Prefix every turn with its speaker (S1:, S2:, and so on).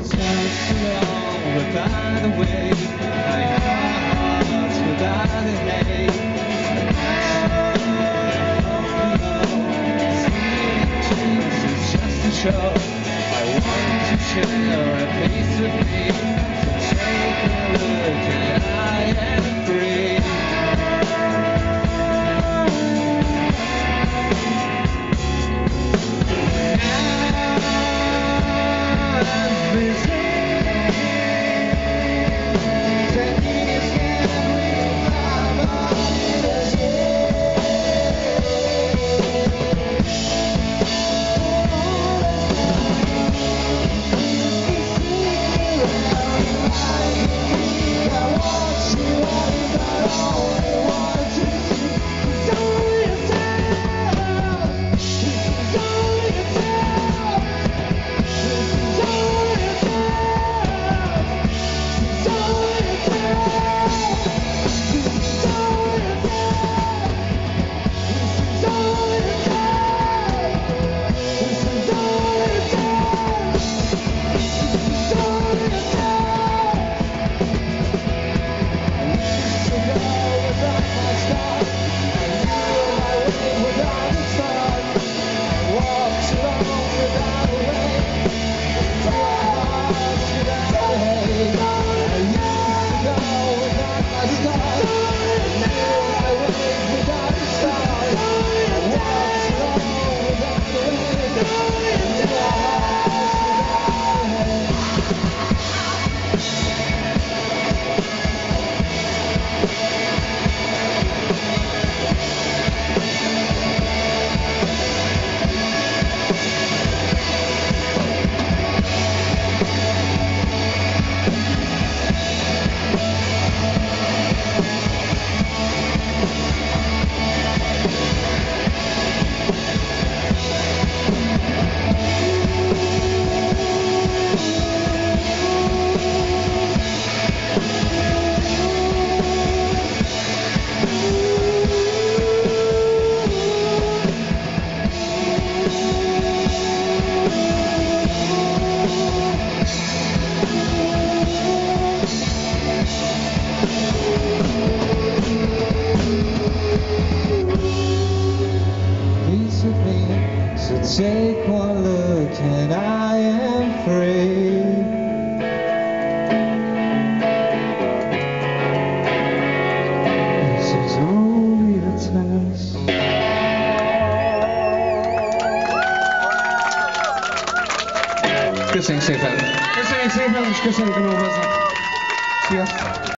S1: touch along, but by the way, I have hearts without a hate. Show. I want to share a piece of me, so take a look and I am free. I'm busy. 10 years and we have a take one look and I am free. This is only a test. Köszönjük szépen! Köszönjük szépen, és köszönjük a Nóvaznak! Sziasztok!